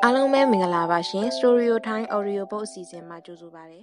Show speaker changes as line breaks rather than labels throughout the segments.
အားလုံးပဲမင်္ဂလာပါရှင် Story Time Audio Book အစီအစဉ်မှာကြိုဆိုပါရစေ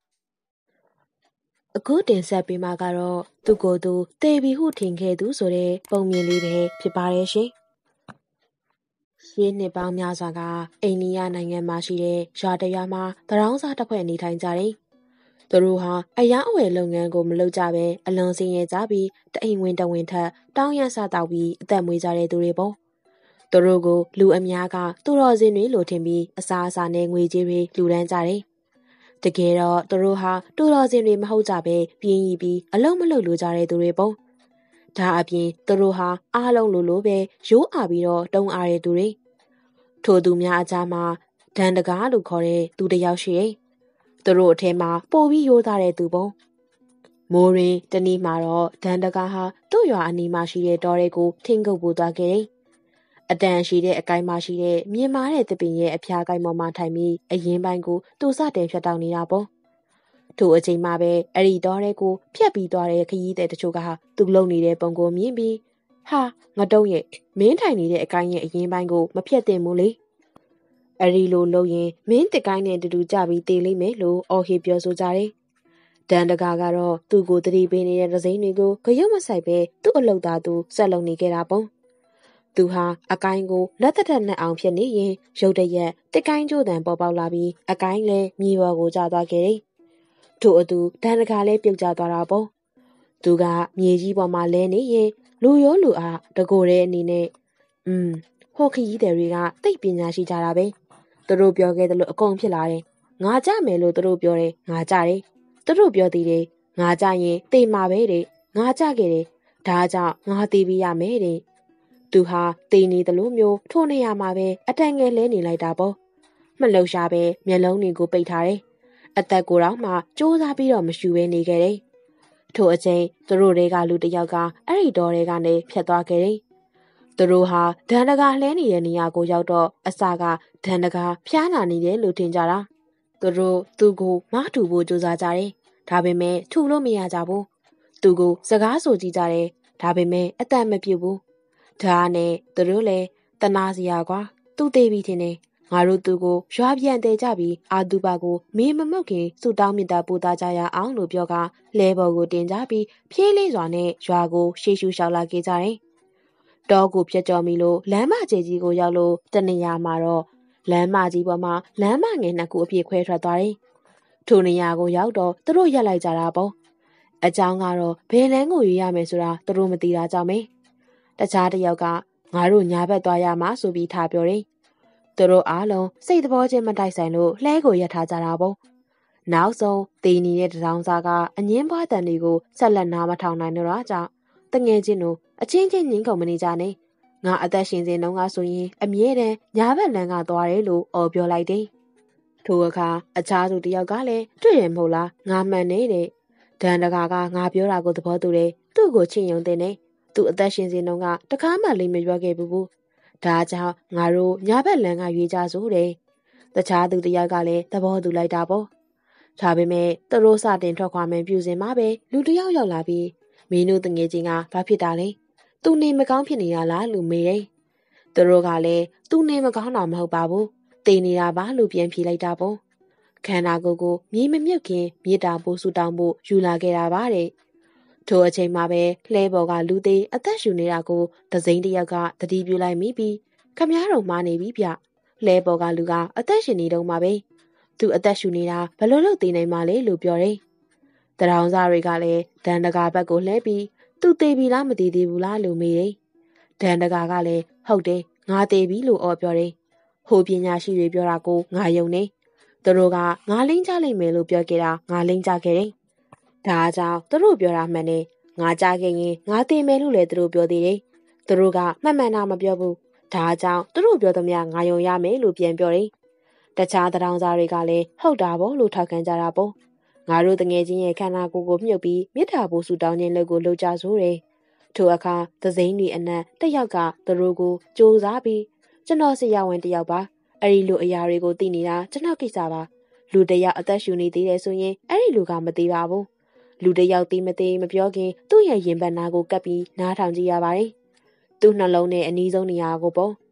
။အခုတင်ဆက်ပေးမှာကတော့သူကိုယ်သူတေဘီဟုထင်ခဲ့သူဆိုတဲ့ပုံမြင်လေးပဲဖြစ်ပါတယ်ရှင်။ရှေးနှစ်ပေါင်းများစွာကအိန္ဒိယနိုင်ငံမှာရှိတဲ့ရွာတစ်ရွာမှာတရောင်းစားတစ်ဖွဲ့နေထိုင်ကြတယ်။သူတို့ဟာအယောင်အဝယ်လုပ်ငန်းကိုမလုပ်ကြဘဲအလွန်စင်ရကြပြီးတအိမ်ဝင်တဝင်ထက်တောင်းရစားတောက်ပြီးအသက်မွေးကြတဲ့သူတွေပေါ့။သူတို့ကိုလူအများကသူတော်စင်တွေလိုထင်ပြီးအစားအစာနဲ့ငွေကြေးတွေလှူဒန်းကြတယ်။တကယ်တော့သူတို့ဟာသူတော်စင်တွေမဟုတ်ကြပဲပြင်းရီပြီးအလုံးမလုံးလိုကြတဲ့သူတွေပေါ့။ဒါအပြင်သူတို့ဟာအားလုံးလိုပဲရိုးအားပြီးတော့တုံအားတဲ့သူတွေ။ထိုသူများအကြားမှာဒန်တကားလို့ခေါ်တဲ့သူတစ်ယောက်ရှိတယ်။သူတို့အထဲမှာပိုပြီးရိုးသားတဲ့သူပေါ့။မိုးရင်းတနေ့မှာတော့ဒန်တကားဟာသူ့ရွာအနီးမှာရှိတဲ့တောထဲကိုထင်းကုတ်ပို့သွားခဲ့တယ်။အတန်ရှိတဲ့အကိုင်းမှာရှိတဲ့မြင်မာတဲ့သပင်ရဲ့အဖျားကိုင်းပေါ်မှာထိုင်ပြီးအရင်ပိုင်းကိုသူစတင်ဖြတ်တောက်နေတာပေါ့။ထိုအချိန်မှပဲအဲ့ဒီတော့တဲ့ကိုဖြတ်ပြီးသွားတဲ့ခရီးသည်တချို့ကသူ့လုံနေတဲ့ပုံကိုမြင်ပြီးဟာငတုံးရဲ့မင်းထိုင်နေတဲ့အကိုင်းရဲ့အရင်ပိုင်းကိုမဖြတ်သင့်ဘူးလေ။အဲ့ဒီလိုလုပ်ရင်မင်းတစ်ကိုင်းနဲ့တူကြပြီးတေးလိမ့်မယ်လို့အော်ဟစ်ပြောဆိုကြတယ်။ဒန်တကာကတော့သူ့ကိုတတိပေးနေတဲ့ဒဇိန်တွေကိုဂရုမစိုက်ပဲသူ့အလုပ်သားသူဆက်လုပ်နေခဲ့တာပေါ့။သူဟာအကိုင်းကိုလက်သက်နဲ့အောင်ဖြစ်နေရင်ရုတ်တရက်တစ်ကိုင်းကျိုးတံပေါ်ပေါက်လာပြီးအကိုင်းလည်းမြေပေါ်ကိုကျသွားခဲ့တယ်။ထို့အတူဒန်တကာလည်းပြုတ်ကျသွားတာပေါ့။သူကမြေကြီးပေါ်မှာလဲနေရင်လူရောလူအားတကိုယ်ရဲ့အနေနဲ့ဟိုခရီးသည်တွေကသိပညာရှိကြတာပဲ။သူတို့ပြောခဲ့တယ်လို့အကုန်ဖြစ်လာတယ်။ငါကြမယ်လို့သူတို့ပြောတယ်ငါကြတယ်။သူတို့ပြောသေးတယ်ငါကြရင်တေးမှာပဲတဲ့ငါကြခဲ့တယ်။ဒါကြောင့်ငါတေးပြီးရမယ်တဲ့။သူဟာတေးနေတယ်လို့မျိုးထိုနေရာမှာပဲအတန်ငယ်လဲနေလိုက်တာပေါ့မလှုပ်ရှားပဲမျက်လုံးတွေကိုပိတ်ထားတယ်အသက်ကိုယ်တော့မှစူးစမ်းပြီးတော့မရှူဘဲနေခဲ့တယ်ထိုအချိန်သူတို့တွေကလူတစ်ယောက်ကအဲ့ဒီတော်တွေကနေဖြတ်သွားခဲ့တယ်သူတို့ဟာဒန်တကာလှဲနေတဲ့နေရာကိုရောက်တော့အစကဒန်တကာဖျားနာနေတယ်လို့ထင်ကြတာသူတို့သူ့ကိုမထူဖို့ကြိုးစားကြတယ်ဒါပေမဲ့ထူလို့မရကြဘူးသူကိုစကားဆိုကြည့်ကြတယ်ဒါပေမဲ့အသက်မပြုတ်ဘူးဒါနဲ့သူတို့လည်းတနာစရာကွာသူ့သေးပြီထင်တယ်ငါတို့သူကိုရွာပြန်တဲကြပြီးအာတူပါကိုမင်းမမုတ်ခင်စုတောင်းမြတ်တာပို့သားကြရအောင်လို့ပြောကလဲဘော်ကိုတင်ကြပြီးဖြေးလေးစွာနဲ့ရွာကိုရှေ့ရှုလျှောက်လာခဲ့ကြတယ်တောကိုဖြတ်ကျော်မိလို့လမ်းမကြီးကြီးကိုရောက်လို့တနေရာမှာတော့လမ်းမကြီးပေါ်မှာလမ်းမငယ်နှစ်ခုအပြည့်ခွဲထွက်သွားတယ်ထိုနေရာကိုရောက်တော့သူတို့ရက်လိုက်ကြတာပေါ့အကြောင်းကတော့ဘယ်လမ်းကိုရွေးရမယ်ဆိုတာသူတို့မသိတာကြောင့်ပဲတခြားတစ်ယောက်ကငါတို့ညာဘက်သွားရမှာဆိုပြီးထားပြောတယ်။သူတို့အားလုံးစိတ်သဘောချင်းမတိုက်ဆိုင်လို့လှဲကိုရပ်ထားကြတာပေါ့။နောက်ဆုံးတေးနေတဲ့တထောင်စားကအငင်းပွားတန်တွေကိုဆက်လက်နားမထောင်နိုင်တော့ကြောင့်တငယ်ချင်းတို့အချင်းချင်းငင်းကုန်မနေကြနဲ့။ငါအသက်ရှင်စဉ်တုန်းကဆိုရင်အမြဲတမ်းညာဘက်လမ်းကသွားတယ်လို့အော်ပြောလိုက်တယ်။ထိုအခါအခြားသူတစ်ယောက်ကလည်းတွေ့ရမဟုတ်လားငါမှန်နေတဲ့။ဒန်တကာကငါပြောတာကိုသဘောတူတယ်။သူ့ကိုချစ်ယုံတဲ့နဲ့သူ့အသက်ရှင်စဉ်တုန်းကတကားမှလိမ့်မရွက်ခဲ့ဘူး။ဒါကြောင့်ငါတို့ညာဘက်လမ်းကရွေးကြဆိုတယ်။တခြားသူတယောက်ကလည်းသဘောတူလိုက်တာပေါ့။ဒါပေမဲ့သူတို့စတင်ထွက်ခွာမယ်ပြုစဉ်မှာပဲလူတစ်ယောက်ရောက်လာပြီးမင်းတို့တငယ်ချင်းကဘာဖြစ်တာလဲ။သူနေမကောင်းဖြစ်နေရလားလို့မေးတယ်။သူတို့ကလည်းသူနေမကောင်းတာမဟုတ်ပါဘူး။တေးနေတာပါလို့ပြန်ဖြေလိုက်တာပေါ့။ခန္ဓာကိုယ်ကိုမြေမမြုပ်ခင်မြေတာပိုးဆူတောင်းဖို့ယူလာခဲ့တာပါတဲ့။ထိုအချိန်မှာပဲလှဲပေါ်ကလူသေးအသက်ရှူနေတာကိုဒဇိန်တယောက်ကတတိပြုလိုက်မိပြီးခမားတော်မှားနေပြီဗျလှဲပေါ်ကလူကအသက်ရှင်နေတော့မှပဲသူအသက်ရှူနေတာဘယ်လိုလုပ်သိနိုင်မှလဲလို့ပြောတယ်တရောင်စားတွေကလည်းဒန်တကာဘက်ကိုလှဲပြီးသူသေးပြီလားမသေးသေးဘူးလားလို့မေးတယ်ဒန်တကာကလည်းဟုတ်တယ်ငါသေးပြီလို့ပြောတယ်ဟိုပညာရှိတွေပြောတာကိုငါယုံနေသူတို့ကငါလိမ့်ကြလိမ့်မယ်လို့ပြောခဲ့တာငါလိမ့်ကြခဲ့တယ်ဒါကြောင့်သူတို့ပြောတာမှန်တယ်ငါကြားခဲ့ရင်ငါသိမယ်လို့လည်းသူတို့ပြောသေးတယ်သူတို့ကမှန်မှန်တာမပြောဘူးဒါကြောင့်သူတို့ပြောသမျှငါယုံရမယ်လို့ပြန်ပြောတယ်တခြားတောင်စားတွေကလည်းဟုတ်တာပေါ့လို့ထောက်ခံကြတာပေါ့ငါတို့တငယ်ချင်းရဲ့ခန္ဓာကိုယ်ကိုမြုပ်ပြီးမြစ်တာပိုးဆူတောင်းခြင်းလုပ်ကိုလုပ်ကြဆိုတယ်ထိုအခါသစိမ်းတွေအနက်တစ်ယောက်ကသူတို့ကိုစူးစားပြီးကျွန်တော်ဆရာဝန်တစ်ယောက်ပါအဲ့ဒီလိုအရာတွေကိုသိနေတာကျွန်တော်ကိစ္စပါလူတစ်ယောက်အသက်ရှူနေသေးတယ်ဆိုရင်အဲ့ဒီလူကမသေးပါဘူးလူတစ်ယောက်သိမသေးမပြောခင်သူ့ရဲ့ရင်ဘတ်နာကိုကပ်ပြီးနားထောင်ကြည့်ရပါတယ်သူ့နှလုံးနဲ့အနီးဆုံးနေရာကိုပေါ့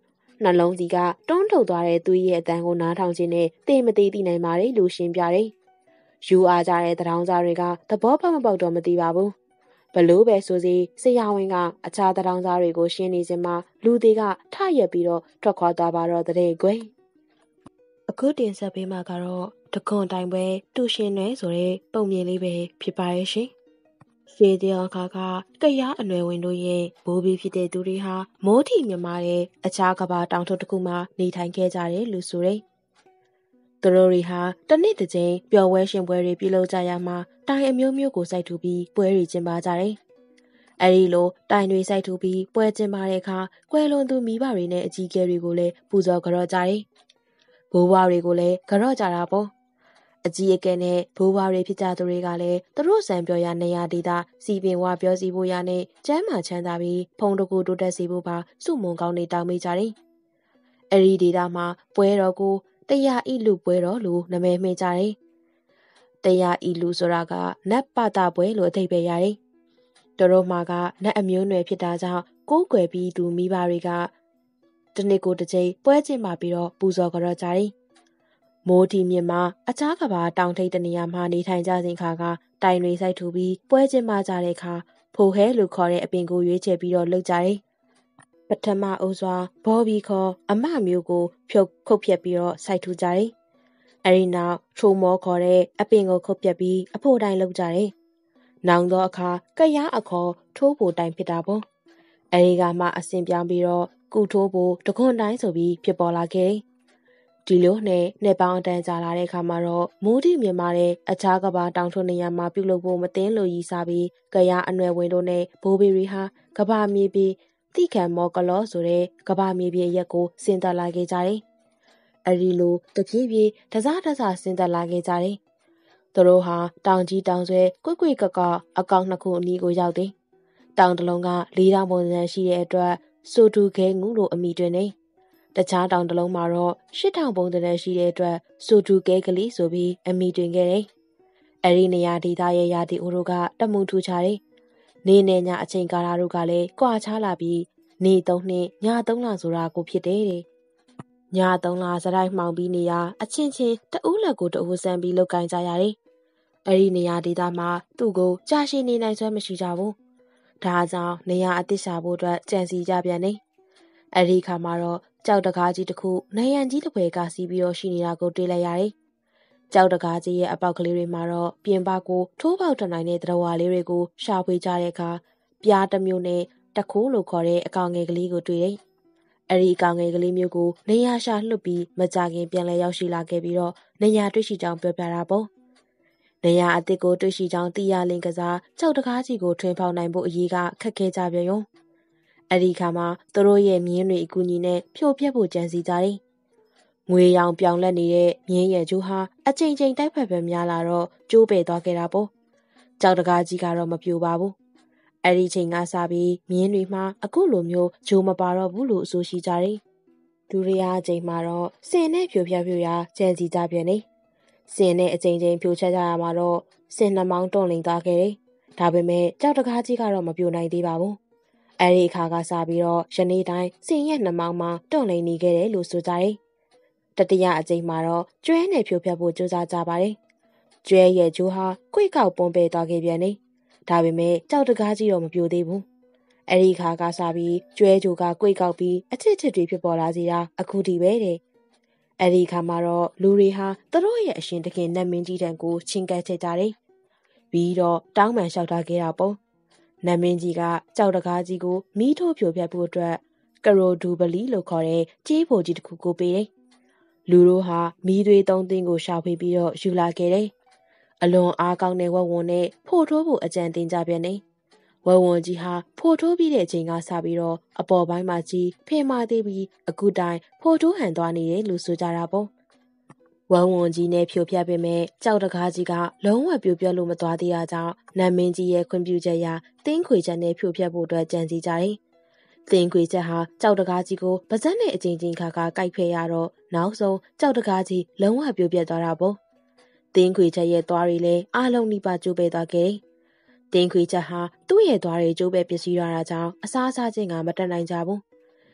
နှလုံးစီကတွန်းထုတ်သွားတဲ့သူရဲ့အတန်ကိုနားထောင်ခြင်းနဲ့တေမသေးသိနိုင်ပါတယ်လို့ရှင်းပြတယ်။ယူအားကြတဲ့တောင်စားတွေကသဘောပေါက်မပေါက်တော့မသိပါဘူး။ဘလို့ပဲဆိုစီဆရာဝန်ကအခြားတောင်စားတွေကိုရှင်းနေခြင်းမှာလူတွေကထရက်ပြီးတော့ထွက်ခွာသွားပါတော့တဲ့ကွယ်။အခုတင်ဆက်ပေးမှာကတော့တခွန်တိုင်ပွဲတူရှင်နွယ်ဆိုတဲ့ပုံမြင်လေးပဲဖြစ်ပါရဲ့ရှင်။ရှေးတယောက်ခါကကရားအနွယ်ဝင်တို့ရဲ့ဘိုးဘီဖြစ်တဲ့သူတွေဟာမိုးထီမြမာတဲ့အခြားကဘာတောင်ထုပ်တစ်ခုမှာနေထိုင်ခဲ့ကြတယ်လို့ဆိုတယ်။သူတို့တွေဟာတစ်နှစ်တစ်ကြိမ်ပျော်ပွဲရှင်ပွဲတွေပြုလုပ်ကြရမှာတိုင်အမျိုးမျိုးကိုစိုက်ထူပြီးပွဲတွေကျင်းပကြတယ်။အဲဒီလိုတိုင်တွေစိုက်ထူပြီးပွဲကျင်းပတဲ့အခါကွယ်လွန်သူမိဘတွေနဲ့အကြီးအကဲတွေကိုလည်းပူဇော်ကြော့ကြတယ်။ဘိုးဘွားတွေကိုလည်းကြော့ကြတာပေါ့။အကြီးအကဲနဲ့ဘိုးဘွားတွေဖြစ်ကြသူတွေကလည်းသူတို့စံပြောရနေရဒေတာစီပင်ဝါပြောစီဖို့ရနဲ့ကျမ်းမာချမ်းသာပြီးဖုံတကူတိုးတက်စေဖို့ပါစုမုံကောင်းနေတောင်းမိကြတယ်။အဲဒီဒေတာမှာပွဲတော်ကိုတရားဤလူပွဲတော်လို့နာမည်မှင်ကြတယ်။တရားဤလူဆိုတာကနတ်ပတာပွဲလို့အဓိပ္ပာယ်ရတယ်။တို့မှာကနတ်အမျိုးနွယ်ဖြစ်တာကြောင့်ကိုးကွယ်ပြီးသူမိဘတွေကတနစ်ကိုတစ်ချိန်ပွဲကျင်းပပြီးတော့ပူဇော်ကြော့ကြတယ်။မိုးတီမြင့်မှာအခြားကဘာတောင်ထိပ်တနေရာမှာနေထိုင်ကြစဉ်ခါကတိုင်တွေစိုက်ထူပြီးပွဲကျင်းပကြတဲ့အခါဖိုဟဲလို့ခေါ်တဲ့အပင်ကိုရွေးချယ်ပြီးတော့လှုပ်ကြတယ်။ပထမအုပ်စွာဘောဘီခေါ်အမမျိုးကိုခုတ်ဖြက်ပြီးတော့စိုက်ထူကြတယ်။အဲဒီနောက်ထိုမောခေါ်တဲ့အပင်ကိုခုတ်ဖြက်ပြီးအဖို့တိုင်လှုပ်ကြတယ်။နောင်တော့အခါကရားအခေါ်ထိုးဖို့တိုင်ဖြစ်တာပေါ့။အဲဒီကမှအစဉ်ပြောင်းပြီးတော့ကုထိုးဖို့တခွန်တိုင်းဆိုပြီးဖြစ်ပေါ်လာခဲ့တယ်။ဒီလိုနဲ့နှစ်ပေါင်းအတန်ကြာလာတဲ့အခါမှာတော့မိုးတိမြင်မာတဲ့အခြားကဘာတောင်ထုံနေရာမှာပြုလုပ်ဖို့မသိလို့ရည်စားပြီးကရားအနွယ်ဝင်တို့နဲ့ဘိုးဘီတွေဟာကဘာမြေပြီးတိခံမောကလောဆိုတဲ့ကဘာမြေပြီးရက်ကိုဆင်းသက်လာခဲ့ကြတယ်။အဲဒီလိုတပြေးပြေးတစားဆင်းသက်လာခဲ့ကြတယ်။သူတို့ဟာတောင်ကြီးတောင်ဆွဲကွက်ကအကောင်နှစ်ခုအနီးကိုရောက်တယ်။တောင်တစ်လုံးက၄တောင်ပုံစံရှိတဲ့အတွက်ဆိုတူခဲငူလို့အမိတွင်နေတခြားတောင်တစ်လုံးမှာတော့၈ထောင်ပုံစံရှိတဲ့အတွက်ဆိုတူကဲကလေးဆိုပြီးအမိတွင်ခဲ့တယ်။အဲဒီနေရာဒေသရဲ့ရာသီဥတုကတမူထူခြားတယ်။နေနဲ့ညအချိန်ကာလတို့ကလည်းကွာခြားလာပြီးနေ3နှစ်ည3လဆိုတာကိုဖြစ်တယ်တဲ့။ည3လစရိုက်မှောင်ပြီးနေရအချင်းချင်းတဦးလက်ကိုတဦးဆန်းပြီးလောက်ကင်ကြရတယ်။အဲဒီနေရာဒေသမှာသူ့ကိုကြာရှည်နေနိုင်စွမ်းမရှိကြဘူး။ဒါကြောင့်နေရာအသစ်ရှာဖို့အတွက်ကြံစီကြပြန်တယ်။အဲဒီခါမှာတော့ကြောက်တကားကြီးတစ်ခုနေရန်ကြီးတစ်ပွဲကစီးပြီးတော့ရှိနေတာကိုတွေ့လိုက်ရတယ်။ကြောက်တကားကြီးရဲ့အပေါက်ကလေးတွေမှာတော့ပြင်ပကိုထိုးပေါက်ထနိုင်တဲ့တရဝါလေးတွေကိုရှာဖွေကြတဲ့အခါပြားတစ်မျိုးနဲ့တခိုးလို့ခေါ်တဲ့အကောင်ငယ်ကလေးကိုတွေ့တယ်။အဲဒီအကောင်ငယ်ကလေးမျိုးကိုနေရရှာလွတ်ပြီးမကြခင်ပြန်လဲရောက်ရှိလာခဲ့ပြီးတော့နေရတွေ့ရှိကြောင်းပြောပြတာပေါ့။နေရအစ်စ်ကိုတွေ့ရှိကြောင်းသိရလင်ကစားကြောက်တကားကြီးကိုထွင်ဖောက်နိုင်ဖို့အရေးကခက်ခဲကြပြန်ရော။အဲဒီခါမှာသူတို့ရဲ့မြင်းတွေအကူအညီနဲ့ဖြိုပြက်ဖို့ကြံစီကြတယ်။ငွေရောင်ပြောင်လက်နေတဲ့မြင်းရဲ့ကျိုးဟာအချိန်ချင်းတိုက်ဖက်ပဲများလာတော့ကျိုးပဲ့သွားခဲ့တာပေါ့။ကြောက်တကားကြီးကတော့မပြိုပါဘူး။အဲဒီချိန်ကစပြီးမြင်းတွေမှာအခုလိုမျိုးဂျိုးမပါတော့ဘူးလို့အဆိုရှိကြတယ်။ဒုတိယအချိန်မှာတော့စင်နဲ့ဖြိုရာကြံစီကြပြန်တယ်။စင်နဲ့အချိန်ချင်းဖြိုချက်ကြရမှာတော့စင်နှမောင်းတွန့်လိန်သွားခဲ့တယ်။ဒါပေမဲ့ကြောက်တကားကြီးကတော့မပြိုနိုင်သေးပါဘူး။အဲဒီအခါကစပြီးတော့ယနေ့တိုင်းစင်ရဲ့နှမောင်းမှာတွန့်လိန်နေခဲ့တယ်လို့ဆိုကြတယ်။တတိယအကြိမ်မှာတော့ကျွဲနဲ့ဖြိုဖျက်ဖို့ကြိုးစားကြပါတယ်။ကျွဲရဲ့ကျိုးဟာကွေ့ကောက်ပွန်ပဲသွားခဲ့ပြန်တယ်။ဒါပေမဲ့ကြောက်တကားကြီးတော့မပြိုသေးဘူး။အဲဒီခါကစပြီးကျွဲကြိုကကွေ့ကောက်ပြီးအချစ်တွေဖြစ်ပေါ်လာစေတာအခုထိပဲတဲ့။အဲဒီခါမှာတော့လူတွေဟာသူတို့ရဲ့အရှင်တခင်နတ်မင်းကြီးတန်ကိုချင်းကပ်ချက်ကြတယ်။ပြီးတော့တောင်းပန်လျှောက်ထားခဲ့တာပေါ့။နတ်မင်းကြီးကကြောက်တကားကြီးကိုမီးထိုးဖြိုဖျက်ဖို့အတွက်ကရိုဒူပလီလို့ခေါ်တဲ့ကြေးဖို့ကြီးတစ်ခုကိုပေးတယ်။လူတို့ဟာမီးသွေး3သိန်းကိုရှာဖွေပြီးတော့ယူလာခဲ့တယ်။အလွန်အားကောင်းတဲ့ဝက်ဝံနဲ့ဖို့ထိုးဖို့အကြံတင်ကြပြန်တယ်။ဝက်ဝံကြီးဟာဖို့ထိုးပြီးတဲ့အချိန်ကစပြီးတော့အပေါ်ပိုင်းမှာကြီးဖင်မာသေးပြီးအခုတိုင်ဖို့ထိုးဟန်သွားနေတယ်လို့ဆိုကြတာပေါ့။ဝက်ဝံကြီးနဲ့ဖြိုဖျက်ပေမဲ့ကြောက်တကားကြီးကလုံးဝပြိုပြက်လို့မသွားသေးတာကြောင့်နတ်မင်းကြီးရဲ့ခွင့်ပြုချက်အရတင်းခွေချက်နဲ့ဖြိုဖျက်ဖို့အတွက်ကြံစီကြတယ်။တင်းခွေချက်ဟာကြောက်တကားကြီးကိုပါဇက်နဲ့အချိန်ချင်းခါကိုက်ဖဲရတော့နောက်ဆုံးကြောက်တကားကြီးလုံးဝပြိုပြက်သွားတာပေါ့။တင်းခွေချက်ရဲ့သွားတွေလည်းအားလုံးနှိပါကျိုးပဲသွားခဲ့တယ်။တင်းခွေချက်ဟာသူ့ရဲ့သွားတွေကျိုးပဲပစ္စည်းရတာကြောင့်အစားချင်းကမတက်နိုင်ကြဘူး။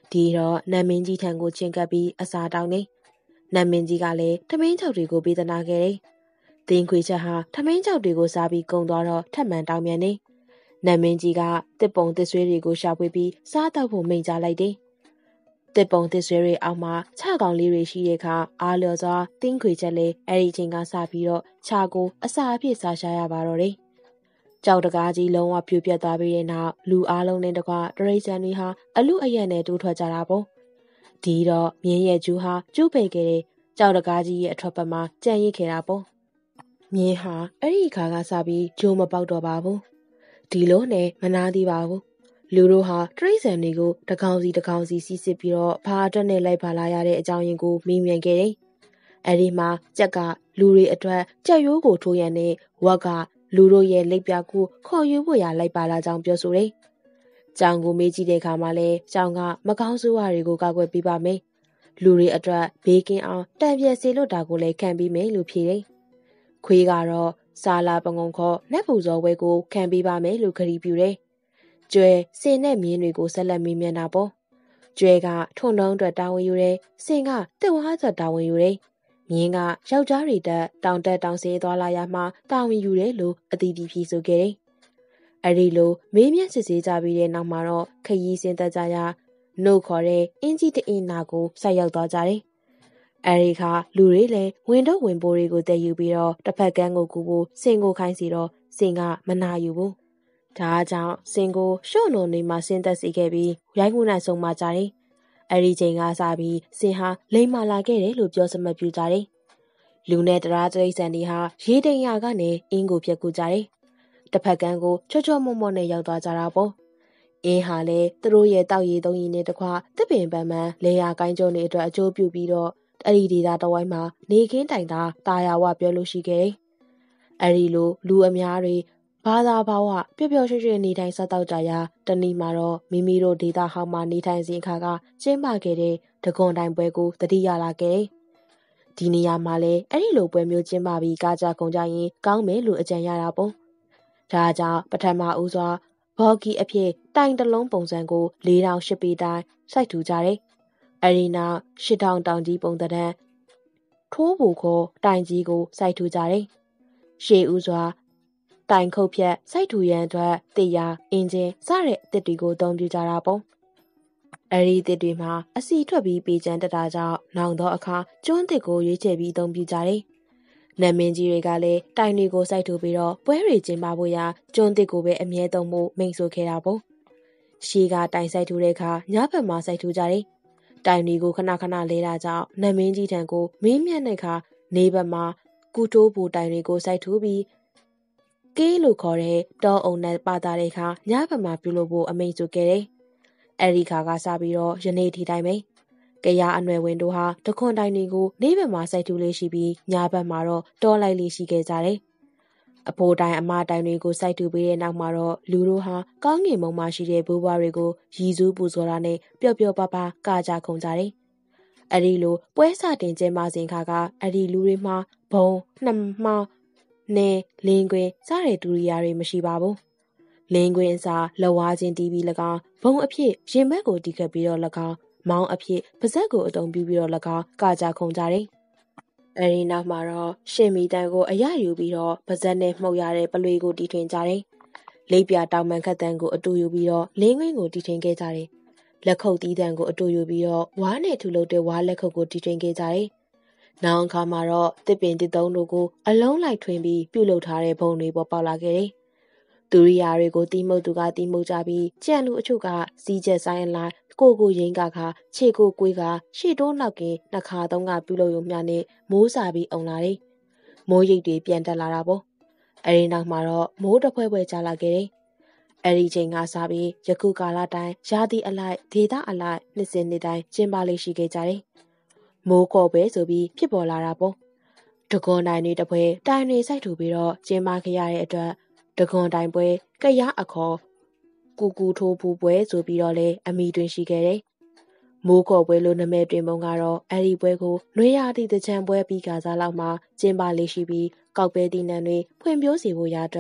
ဒီတော့နတ်မင်းကြီးထံကိုချဉ်ကပ်ပြီးအစာတောင်းနေနတ်မင်းကြီးကလည်းထမင်းချောက်တွေကိုပေးသနာခဲ့တယ်။တင်းခွေချက်ဟာထမင်းချောက်တွေကိုစားပြီးကုံသွားတော့ထပ်မံတောင်းပြန်နေနတ်မင်းကြီးကတစ်ပုံတစ်ဆွေးတွေကိုရှာဖွေပြီးစားတော့ဖို့မိန့်ကြားလိုက်တယ်။တစ်ပုံတစ်ဆွေးတွေအောက်မှာခြေကောင်လေးတွေရှိတဲ့အခါအားလျော်စွာတင်းခွေချက်လေးအဲ့ဒီချိန်ကစပြီးတော့ခြာကိုအစာအဖြစ်စားရှာရပါတော့တယ်။ကြောက်တကားကြီးလုံးဝပြိုပြက်သွားပြီးတဲ့နောက်လူအားလုံးနဲ့တကွတရိတ်ဆန်တွေဟာအလူအယက်နဲ့တိုးထွက်ကြတာပေါ့။ဒီတော့မြင်းရဲ့ကျူးဟာကျူးပိတ်ခဲ့တဲ့ကြောက်တကားကြီးရဲ့အထွက်ပတ်မှာကြံ့ရစ်ခဲ့တာပေါ့။မြင်းဟာအဲ့ဒီခါကစပြီးဂျိုးမပေါက်တော့ပါဘူး။ဒီလိုနဲ့မနာသေးပါဘူး။လူတို့ဟာတရိတ်ဆန်တွေကိုတကောင်စီစီးစစ်ပြီးတော့ဘာအတွက်နဲ့လိုက်ပါလာရတဲ့အကြောင်းရင်းကိုမေးမြန်းခဲ့တယ်။အဲ့ဒီမှာကြက်ကလူတွေအတွက်ကြက်ရိုးကိုထိုးရန်နဲ့ဝက်ကလူတို့ရဲ့လက်ပြကူခေါ်ယူဖို့ရလိုက်ပါလာကြောင်းပြောဆိုတယ်။ကြောင်ကိုမေးကြည့်တဲ့အခါမှာလဲကြောင်ကမကောင်းဆိုးဝါးတွေကိုကောက်ွယ်ပေးပါမယ်။လူတွေအတွက်ဘေးကင်းအောင်တံပြဲစေလွတ်တာကိုလည်းခံပြီးမယ်လို့ဖြေတယ်။ခွေးကတော့စာလာပငုံခေါ်နတ်ပူဇော်ဝဲကိုခံပေးပါမယ်လို့ခရီးပြူတယ်။ကျွဲစင်နဲ့မြင်းတွေကိုဆက်လက်မေးမြန်းတာပေါ့။ကျွဲကထုံနှုံးအတွက်တာဝန်ယူတယ်။စင်ကတစ်ဝါးအတွက်တာဝန်ယူတယ်။မြင်းကယောက်ျားတွေတက်တောင်တက်တောင်ဆေးသွားလာရမှတာဝန်ယူတယ်လို့အတီးတီဖြေဆိုခဲ့တယ်။အဲဒီလိုမေးမြန်းစစ်ဆေးကြပြီးတဲ့နောက်မှာတော့ခရီးစင်သက်ကြရာနှုတ်ခေါ်တဲ့အင်းကြီးတအင်းနာကိုဆိုက်ရောက်သွားကြတယ်။အဲဒီခါလူတွေလည်းဝင်တော့ဝင်ပိုးတွေကိုတည်ယူပြီးတော့တစ်ဖက်ကန်းကိုကူဖို့စင်ကိုခိုင်းစီတော့စင်ကမနာယူဘူး။ဒါကြောင့်စင်ကိုရှော့နုံနေမှစင်သက်စီခဲ့ပြီးရိုက်မှုနိုင်ဆုံးမှကြတယ်။အဲဒီချိန်ကစပြီးစင်ဟာလိမ်မာလာခဲ့တယ်လို့ပြောစမှတ်ပြုကြတယ်။လူနဲ့တရားတရိတ်ဆန်တွေဟာရေတိမ်ရကနေအင်းကိုဖြတ်ကူကြတယ်။တစ်ဖက်ကန်းကိုချော့ချော့မော့မော့နဲ့ရောက်သွားကြတာပေါ့။အင်းဟာလည်းသူတို့ရဲ့တောက်ရည်သုံးရည်နဲ့တခွတစ်ပင်ပန်းပန်းလေယာကိုင်းကျုံတွေအတွက်အကျိုးပြုပြီးတော့အဲ့ဒီဒေသတဝိုင်းမှာနေခင်းတိုင်တာယာဝပြောလို့ရှိခဲ့တယ်။အဲ့ဒီလိုလူအများတွေဘာသာဘာဝပျော်ပျော်ရွှင်ရွှင်နေထိုင်စားတောက်ကြရာတနည်းမှာတော့မိမိတို့ဒေသဟောင်းမှာနေထိုင်စဉ်အခါကကျင်းပခဲ့တဲ့တကွန်တိုင်ပွဲကိုတတိယလာခဲ့တယ်။ဒီနေရာမှာလည်းအဲ့ဒီလိုပွဲမျိုးကျင်းပပြီးကားကြကုန်ကြရင်ကောင်းမယ်လို့အကြံရတာပေါ့။ဒါကြောင့်ပထမဦးစွာဘော်ဂီအဖြစ်တိုင်တလုံးပုံစံကို4008ပေတိုင်စိုက်ထူကြတယ်။အဲဒီနောက်8000တောင်ကြီးပုံသဏ္ဍာန်ထိုးဘူခေါ်တိုင်ကြီးကိုစိုက်ထူကြတယ်။ရှေးဦးစွာတိုင်ခုတ်ဖြတ်စိုက်ထူရန်အတွက်တရားအင်ဂျင်စတဲ့အသစ်တွေကိုအသုံးပြုကြတာပေါ့။အဲဒီအသစ်တွေမှာအစီထွက်ပြီးပေကျန်းတက်တာကြောင့်နောင်သောအခါကျွန်းသစ်ကိုရွေးချယ်ပြီးအသုံးပြုကြတယ်။နတ်မင်းကြီးတွေကလည်းတိုင်တွေကိုစိုက်ထူပြီးတော့ပွဲတွေကျင်းပဖို့ရာကျွန်းသစ်ကိုပဲအမြဲသုံးဖို့မိန့်ဆိုခဲ့တာပေါ့။ရှေးကတိုင်စိုက်ထူတဲ့အခါညဘက်မှာစိုက်ထူကြတယ်။တိုင်တွေကိုခဏခဏလဲတာကြောင့်နတ်မင်းကြီးထံကိုမင်းမြတ်တဲ့အခါနေဘက်မှာကူတိုးပူတိုင်တွေကိုစိုက်ထူပြီးကေးလို့ခေါ်တဲ့တောအုံနဲ့ပါတာတဲ့အခါညဘက်မှာပြုလုပ်ဖို့အမိန့်ဆိုခဲ့တယ်။အဲဒီခါကစပြီးတော့ယနေ့ထိတိုင်းပဲ။ကရအနွယ်ဝင်တို့ဟာတခွန်တိုင်တွေကိုနေဘက်မှာစိုက်ထူလေးရှိပြီးညဘက်မှာတော့တောလိုက်လေးရှိခဲ့ကြတယ်။အဖိုးတိုင်အမတိုင်တွေကိုစိုက်ထူပြီးတဲ့နောက်မှာတော့လူတို့ဟာကောင်းကင်ဘုံမှာရှိတဲ့ဘိုးဘွားတွေကိုရည်စူးပူဇော်တာနဲ့ပျော်ပျော်ပါပါကကြခုန်ကြတယ်။အဲဒီလိုပွဲစတင်ကျင်းပစဉ်ခါကအဲ့ဒီလူတွေမှာဘုံနှမောင်းနဲလင်းကွင်းစတဲ့ဒူရီယာတွေမရှိပါဘူး။လင်းကွင်းအစားလဝါချင်းတီးပြီး၎င်းဘုံအဖြစ်ရင်ဘက်ကိုတီးခတ်ပြီးတော့၎င်းမောင်းအဖြစ်ပါဇက်ကိုအုံပြုပြီးတော့၎င်းကကြခုန်ကြတယ်။အဲဒီနောက်မှာတော့ရှင်မီတန်ကိုအရယူပြီးတော့ပါဇက်နဲ့မှုတ်ရတဲ့ပလွေကိုတီထွင်ကြတယ်။လိပ်ပြတောင်ပန်ခတ်တန်ကိုအတူယူပြီးတော့လင်းကွင်းကိုတီထွင်ခဲ့ကြတယ်။လက်ခုပ်တီးတန်ကိုအတူယူပြီးတော့ဝါးနဲ့ထူလုပ်တဲ့ဝါးလက်ခုပ်ကိုတီထွင်ခဲ့ကြတယ်။နောက်အခါမှာတော့တစ်ပင်တစ်သုံးတို့ကိုအလုံးလိုက်ထွင်ပြီးပြုတ်လုထားတဲ့ဘုံတွေပေါ်ပေါက်လာခဲ့တယ်။သူရိယာတွေကိုတီးမှုတ်သူကတီးမှုတ်ကြပြီးကြံလူအချို့ကစီးချက်ဆိုင်အလိုက်ကိုရင်းကခြေကိုကွေးကရှေ့တိုးနောက်ကင်းနှခါသုံးကပြုတ်လို့ရုံမျှနဲ့မိုးစာပြီးအုံလာတယ်။မိုးရိပ်တွေပြန်တက်လာတာပေါ့။အဲဒီနောက်မှာတော့မိုးတဖွဲဖွဲကျလာခဲ့တယ်။အဲဒီချိန်ကစပြီးယခုကာလတိုင်းရာသီအလိုက်ဒေသအလိုက်နှစ်စဉ်နှစ်တိုင်းကျင်းပလေးရှိခဲ့ကြတယ်။မိုးကော်ပဲဆိုပြီးဖြစ်ပေါ်လာတာပေါ့။တကွန်တိုင်တွေတပွဲတိုင်တွေစိုက်ထူပြီးတော့ကျင်းပခဲ့ရတဲ့အတွက်တကွန်တိုင်ပွဲကရအခေါ်ကူထိုးပူပွဲဆိုပြီးတော့လည်းအမိတွင်ရှိခဲ့တယ်။မိုးကော်ပွဲလို့နာမည်တွင်ပုံကတော့အဲ့ဒီပွဲကိုနွေရာသီတကြံပွဲပြီးကစားလောက်မှကျင်းပလေးရှိပြီးကောက်ပဲတီနံတွေဖွံ့ဖြိုးစေဖို့ရအတွက်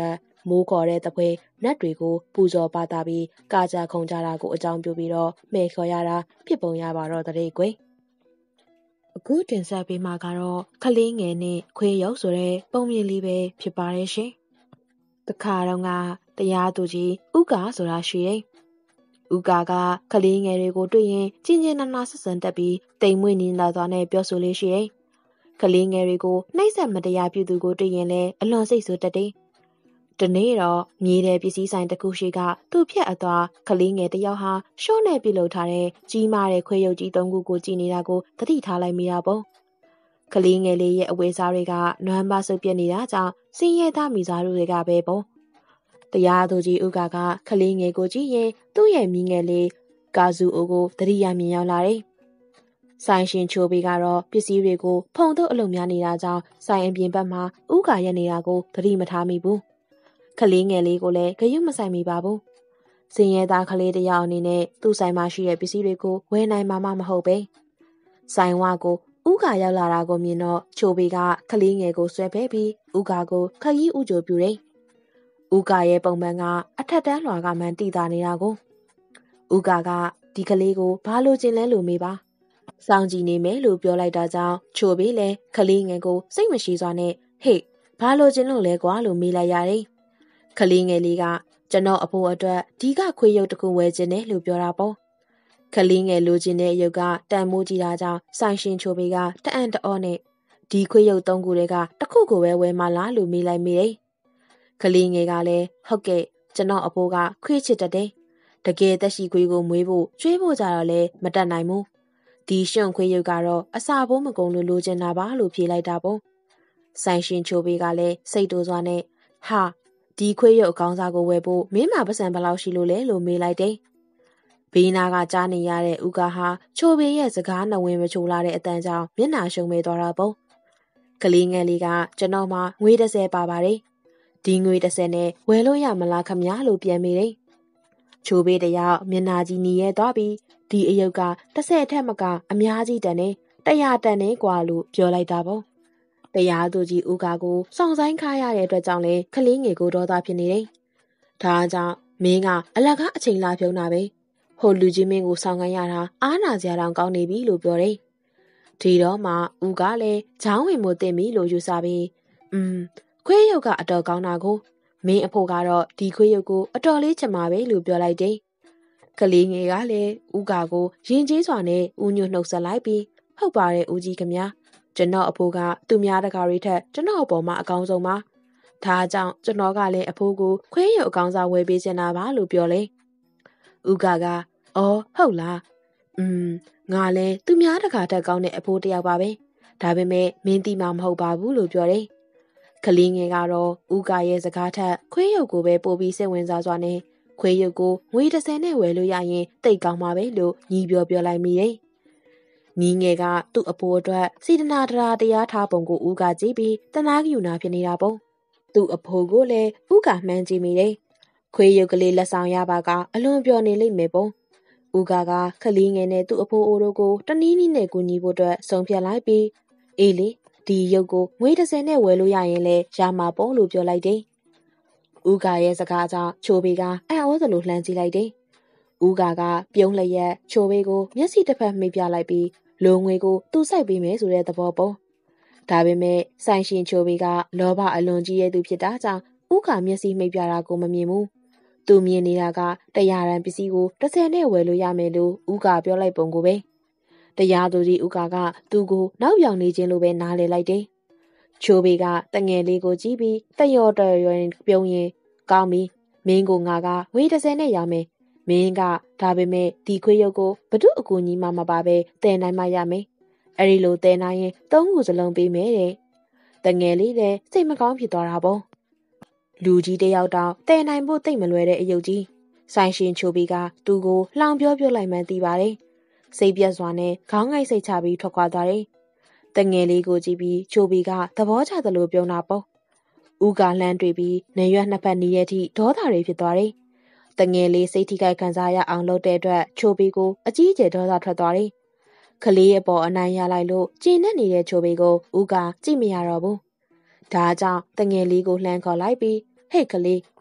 မိုးခေါ်တဲ့တပွဲနတ်တွေကိုပူဇော်ပါတာပြီးကာကြခုံကြတာကိုအကြောင်းပြုပြီးတော့မှဲခေါ်ရတာဖြစ်ပုံရပါတော့တဲ့ကွယ်အခုတင်ဆက်ပေးမှာကတော့ခလေးငယ်နဲ့ခွေးရုပ်ဆိုတဲ့ပုံမြင်လေးပဲဖြစ်ပါတယ်ရှင်တခါတော့ကတရားသူကြီးဥက္ကာဆိုတာရှိတယ်ဥကာကခလေးငယ်တွေကိုတွေ့ရင်ကျဉ်ကျဉ်နာနာဆက်ဆံတတ်ပြီးတိမ်မွေ့နေလာသွားနဲ့ပြောဆိုလေးရှိတယ်။ခလေးငယ်တွေကိုနှိပ်စက်မတရားပြုသူကိုတွေ့ရင်လည်းအလွန်စိတ်ဆိုးတတ်တယ်။ဒီနေ့တော့မြေတဲ့ပစ္စည်းဆိုင်တစ်ခုရှိကသူ့ဖြတ်အသွားခလေးငယ်တစ်ယောက်ဟာရှော့နဲ့ပြုတ်လုပ်ထားတဲ့ကြီးမားတဲ့ခွေးရုပ်ကြီး၃ခုကိုကြည့်နေတာကိုသတိထားလိုက်မိတာပေါ့။ခလေးငယ်လေးရဲ့အဝေးစားတွေကနွမ်းပါဆုပ်ပြက်နေတာကြောင့်စင်းရဲသားမိသားစုတွေကပဲပေါ့။တရားသူကြီးဥက္ကာကခလေးငယ်ကိုကြည့်ရင်သူ့ရဲ့မိငယ်လေးကာဇူအိုကိုသတိရမြင်ရောက်လာတယ်။ဆိုင်ရှင်ချိုဘီကတော့ပစ္စည်းတွေကိုဖုံထုတ်အလုပ်များနေတာကြောင့်ဆိုင်အပြင်ဘက်မှာဥက္ကာရက်နေတာကိုသတိမထားမိဘူး။ခလေးငယ်လေးကိုလည်းဂရုမစိုက်မိပါဘူး။စင်ရဲသားကလေးတစ်ယောက်အနေနဲ့သူ့ဆိုင်မှာရှိတဲ့ပစ္စည်းတွေကိုဝယ်နိုင်မှာမဟုတ်ပဲ။ဆိုင်ဝါကိုဥက္ကာရောက်လာတာကိုမြင်တော့ချိုဘီကခလေးငယ်ကိုဆွဲဖဲပြီးဥက္ကာကိုခကြီးဥကြိုပြူတယ်။ဥကာရဲ့ပုံမှန်ကအထက်တန်းလွှာကမှန်တည်တာနေတာကိုဥကာကဒီကလေးကိုဘာလို့ကျင်လဲလို့မေးပါစောင့်ကြည့်နေမယ်လို့ပြောလိုက်တာကြောင့်ချိုပေးလဲကလေးငယ်ကိုစိတ်မရှိစွာနဲ့ဟေ့ဘာလို့ကျင်လို့လဲကွာလို့မေးလိုက်ရတယ်ကလေးငယ်လေးကကျွန်တော်အဖိုးအတွက်ဒီကခွေးရုပ်တစ်ခုဝယ်ခြင်းနဲ့လို့ပြောတာပေါ့ကလေးငယ်လိုချင်တဲ့အယုတ်ကတန်မိုးကြီးတာကြောင့်ဆိုင်ရှင်ချိုပေးကတအံ့တအောနဲ့ဒီခွေးရုပ်၃ခုတည်းကတစ်ခုကိုပဲဝယ်မလားလို့မေးလိုက်မိတယ်ကလေးငယ်ကလည်းဟုတ်ကဲ့ကျွန်တော်အဖိုးကခွေးချစ်တတ်တယ်။တကယ်သက်ရှိခွေးကိုမွေးဖို့ကျွေးဖို့ကြတော့လည်းမတတ်နိုင်ဘူး။ဒီရှင်ခွေးရုပ်ကတော့အစာဘိုးမကုံလို့လိုချင်တာပါလို့ဖြေလိုက်တာပေါ့။ဆိုင်ရှင်ချိုဘေးကလည်းစိတ်တိုးစွာနဲ့ဟာဒီခွေးရုပ်အကောင်းစားကိုဝယ်ဖို့မင်းမပစံဘယ်လောက်ရှိလို့လဲလို့မေးလိုက်တယ်။ဘေးနာကကြားနေရတဲ့ဥကာဟာချိုဘေးရဲ့စကားနှဝင်မချိုလာတဲ့အတန်းကြောင့်မျက်နှာရှုံးမဲသွားတာပေါ့။ကလေးငယ်လေးကကျွန်တော်မှငွေ30ပါပါတယ်။ဒီငွေ30နဲ့ဝယ်လို့ရမလားခမလို့ပြန်မိတယ်။ချိုဘေးတယောက်မျက်နာကြီးနီရဲသွားပြီးဒီအယုတ်က30ထက်မကအများကြီးတန်နေ100တန်နေกว่าလို့ပြောလိုက်တာပေါ့။တရားသူကြီးဦးကာကိုစောင့်ဆိုင်ခါရတဲ့အတွက်ကြောင့်လေခလေးငယ်ကိုဒေါသဖြစ်နေတယ်။ဒါကြောင့်မင်းကအလကားအချိန်လာဖြုံးတာပဲ။ဟိုလူကြီးမင်းကိုစောင့်ခိုင်းရတာအားနာစရာတောင်ကောင်းနေပြီလို့ပြောတယ်။ဒီတော့မှဦးကလည်းဂျောင်းဝင်မို့တင်ပြီလို့ယူဆပြီးခွေးရုပ်ကအတော်ကောင်းတာကိုမင်းအဖို့ကတော့ဒီခွေးရုပ်ကိုအတော်လေးချင်ပါပဲလို့ပြောလိုက်တယ်။ကလေးငယ်ကလည်းဦးကာကိုရင်ကျေးစွာနဲ့ဦးညွတ်နှုတ်ဆက်လိုက်ပြီးဟုတ်ပါတယ်ဦးကြီးခင်ဗျာကျွန်တော်အဖိုးကသူများတကာတွေထက်ကျွန်တော်အပေါ်မှာအကောင်းဆုံးပါ။ဒါကြောင့်ကျွန်တော်ကလည်းအဖိုးကိုခွေးရုပ်အကောင်းစားဝယ်ပေးချင်တာပါလို့ပြောလေ။ဦးကာကအော်ဟုတ်လားငါလည်းသူများတကာထက်ကောင်းတဲ့အဖိုးတယောက်ပါပဲ။ဒါပေမဲ့မင်းတိမှမဟုတ်ပါဘူးလို့ပြောတယ်။ကလေးငယ်ကတော့ဦးကာရဲ့စကားထက်ခွေးရုပ်ကိုပဲပို့ပြီးစိတ်ဝင်စားစွာနဲ့ခွေးရုပ်ကိုငွေ30နဲ့ဝယ်လို့ရရင်တိတ်ကောင်းပါပဲလို့ညီပြောလိုက်မိတယ်။ညီငယ်ကသူ့အဖိုးအတွက်စေတနာတရားထားပုံကိုဦးကာကြည့်ပြီးတနာကယူနာဖြစ်နေတာပေါ့။သူ့အဖိုးကိုလည်းဦးကာမှန်းကြည့်မိတယ်။ခွေးရုပ်ကလေးလက်ဆောင်ရပါကအလွန်ပြောနေလိမ့်မယ်ပေါ့။ဦးကာကခလေးငယ်နဲ့သူ့အဖိုးအိုတို့ကိုတနည်းနည်းနဲ့ကူညီဖို့အတွက်ဆုံးဖြတ်လိုက်ပြီးအေးလေဒီရုပ်ကိုငွေ30နဲ့ဝယ်လို့ရရင်လည်းရမှာပေါ့လို့ပြောလိုက်တယ်။ဦးကာရဲ့စကားကြောင့်ချိုဘေကအံ့ဩသလိုလှမ်းကြည့်လိုက်တယ်။ဦးကာကပြုံးလျက်ချိုဘေကိုမျက်စိတစ်ဖက်မှိတ်ပြလိုက်ပြီးလိုငွေကိုသူ့စိုက်ပေးမယ်ဆိုတဲ့သဘောပေါ့။ဒါပေမဲ့ဆိုင်ရှင်ချိုဘေကလောဘအလွန်ကြီးရဲ့သူဖြစ်တာကြောင့်ဦးကာမျက်စိမှိတ်ပြတာကိုမမြင်ဘူး။သူမြင်နေတာက100တန်ပစ္စည်းကို30နဲ့ဝယ်လို့ရမယ်လို့ဦးကာပြောလိုက်ပုံကိုပဲ။တရားသူကြီးဦးကာကသူ့ကိုနောက်ပြောင်နေခြင်းလိုပဲနားလည်လိုက်တယ်။ချိုဘေကတငယ်လေးကိုကြည့်ပြီးတယော်တော်ရင်ပြုံးရင်ကောင်းပြီမင်းကိုငါကဝေး30နဲ့ရမယ်မင်းကဒါပေမဲ့ဒီခွေးရုပ်ကိုဘသူအကူကြီးမှမပါပဲတဲနိုင်မှရမယ်အဲ့ဒီလိုတဲနိုင်ရင်3ခုစလုံးပေးမယ်တဲ့တငယ်လေးလည်းစိတ်မကောင်းဖြစ်သွားတာပေါ့လူကြီးတယောက်တောင်တဲနိုင်ဖို့တိတ်မလွယ်တဲ့အယုတ်ကြီးဆိုင်ရှင်ချိုဘေကသူ့ကိုလှောင်ပြောလိုက်မှန်းသိပါတယ်စိတ်ပြတ်စွာနဲ့ခေါင်းငိုက်စိတ်ချပြီးထွက်ခွာသွားတယ်။တငယ်လေးကိုကြည့်ပြီးချိုဘီကသဘောကျသလိုပြုံးတာပေါ့။ဦးကလှမ်းတွေ့ပြီးနေရွက်နှစ်ဖက်နီးရဲ့ထိဒေါသတွေဖြစ်သွားတယ်။တငယ်လေးစိတ်ထိခိုက်ခံစားရအောင်လုပ်တဲ့အတွက်ချိုဘီကိုအကြီးအကျယ်ဒေါသထွက်သွားတယ်။ကလေးရဲ့ပေါ်အနိုင်ရလိုက်လို့ကျဉ်နဲ့နေတဲ့ချိုဘီကိုဦးကကြည့်မရတော့ဘူး။ဒါကြောင့်တငယ်လေးကိုလှမ်းခေါ်လိုက်ပြီးဟဲ့ကလေး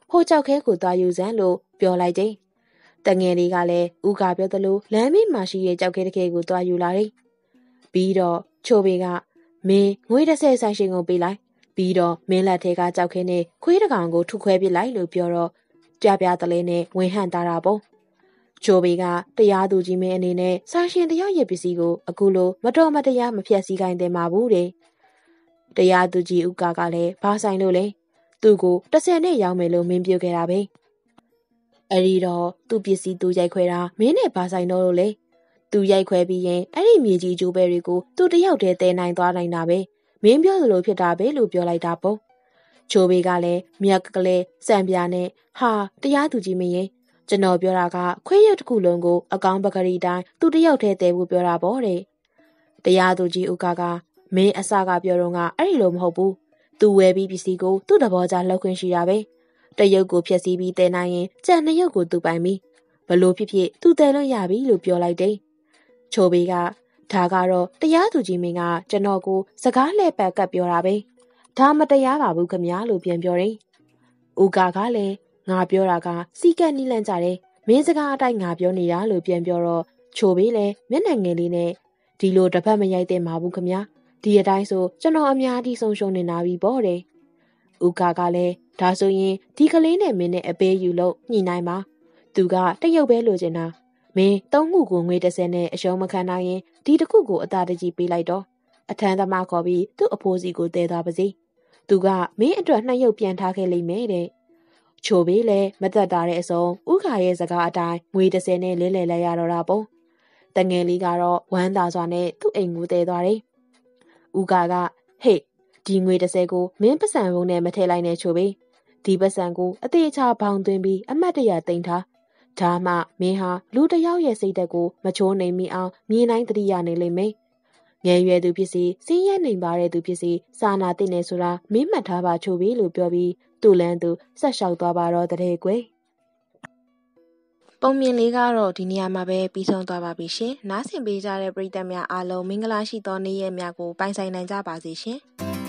ဟိုကြောက်ခဲကိုသွားယူစမ်းလို့ပြောလိုက်တယ်။တငယ်လေးကလည်းဦးကပြောသလိုလမ်းမေးမှရှိတဲ့ကြောက်ခဲတစ်ခဲကိုသွားယူလာတယ်။ပြီးတော့ချိုဘေကမင်းငွေ30ဆိုင်ရှင်ကိုပေးလိုက်ပြီးတော့မင်းလက်ထဲကကြောက်ခဲနဲ့ခွေးတစ်ကောင်ကိုထုခွဲပစ်လိုက်လို့ပြောတော့ကြပြတလဲနဲ့ဝင်ဟန့်တာတာပေါ့။ချိုဘေကတရားသူကြီးမင်းအနေနဲ့ဆိုင်ရှင်တယောက်ရဲ့ပစ္စည်းကိုအခုလိုမတော်မတရားမဖြတ်စည်းခိုင်းတယ်မှာဘူးတဲ့။တရားသူကြီးဦးကလည်းဘာဆိုင်လို့လဲသူ့ကို30နဲ့ရောင်းမယ်လို့မင်းပြောခဲ့တာပဲ။အဲ့ဒီတော့သူ့ပစ္စည်းသူရိုက်ခွဲတာမင်းနဲ့ဘာဆိုင်တော့လို့လဲ။သူရိုက်ခွဲပြီးရင်အဲ့ဒီမြေကြီးကျိုးပဲတွေကိုသူတယောက်တည်းတဲနိုင်သွားနိုင်တာပဲ။မင်းပြောသလိုဖြစ်တာပဲလို့ပြောလိုက်တာပေါ့။ချိုဘေကလည်းမြက်ကလေးစံပြာနဲ့ဟာတရားသူကြီးမင်းရင်ကျွန်တော်ပြောတာကခွေးရုပ်တစ်ခုလုံးကိုအကောင်ပကရီတိုင်းသူတယောက်တည်းတဲဖို့ပြောတာပေါ့တဲ့။တရားသူကြီးဦးကမင်းအစကပြောတော့ကအဲ့ဒီလိုမဟုတ်ဘူး။သူဝယ်ပြီးပစ္စည်းကိုသူ့သဘောကျလှုပ်ခွင့်ရှိတာပဲ။တရုပ်ကိုဖျက်ဆီးပြီးတဲနိုင်ရင်ကြံနှစ်ရုပ်ကိုသူပိုင်ပြီ။ဘလို့ဖြစ်ဖြစ်သူတဲလို့ရပြီလို့ပြောလိုက်တယ်။ချိုဘေကဒါကတော့တရားသူကြီးမင်းကကျွန်တော်ကိုစကားလှည့်ပတ်ကပ်ပြောတာပဲ။ဒါမတရားပါဘူးခမညာလို့ပြန်ပြောတယ်။ဦးကလည်းငါပြောတာကစီကက်နီးလန့်ကြတယ်။မင်းစကားအတိုင်းငါပြောနေတာလို့ပြန်ပြောတော့ချိုဘေလည်းမျက်နှာငယ်လေးနဲ့ဒီလိုတစ်ဖက်မရိုက်တဲ့မှာဘူးခမညာ။ဒီအတိုင်းဆိုကျွန်တော်အများကြီးဆုံးရှုံးနေတာပြီပေါ့တဲ့။ဦးကလည်းဒါဆိုရင်ဒီကလေးနဲ့မင်းနဲ့အပေးယူလို့ညှိနှိုင်းပါ။သူကတရုပ်ပဲလိုချင်တာ။မင်းသုံးခုကိုငွေ30နဲ့အရှုံးမခံနိုင်ရင်ဒီတစ်ခုကိုအသာတကြီးပေးလိုက်တော့အထမ်းသမားခေါ်ပြီးသူ့အဖိုးစီကိုတဲသွားပါစေ။သူကမင်းအတွက်2ရုပ်ပြန်ထားခဲ့လိမ့်မယ်တဲ့။ချိုဘေးလည်းမသက်တာတဲ့အစုံဥခါရဲ့စကားအတိုင်းငွေ30နဲ့လဲလှယ်လိုက်ရတော့တာပေါ့။တငယ်လေးကတော့ဝမ်းသာစွာနဲ့သူ့အိမ်ကိုတဲသွားတယ်။ဦးကဟေ့ဒီငွေ30ကိုမင်းပတ်စံဘုံနဲ့မထည့်လိုက်နဲ့ချိုဘေးဒီပတ်စံကိုအသေးချာဘောင်သွင်းပြီးအမတ်တရသိမ်းထားဒါမှမင်းဟာလူတစ်ယောက်ရဲ့စိတ်ဓာတ်ကိုမချိုးနိုင်မိအောင်မြင်နိုင်တတိယနေလိမ့်မယ်။ငယ်ရွယ်သူဖြစ်စီစင်းရဲနိုင်ပါတဲ့သူဖြစ်စီစာနာသိနေဆိုတာမင်းမှတ်ထားပါချိုဘေးလို့ပြောပြီးသူ့လန်းသူဆက်လျှောက်သွားပါတော့တဲ့ကွယ်။ပုံမြင်လေးကတော့ဒီနေရာမှာပဲပြီးဆုံးသွားပါပြီရှင်။နားဆင်ပေးကြတဲ့ပရိသတ်များအားလုံးမင်္ဂလာရှိသောနေ့ရက်များကိုပိုင်ဆိုင်နိုင်ကြပါစေရှင်။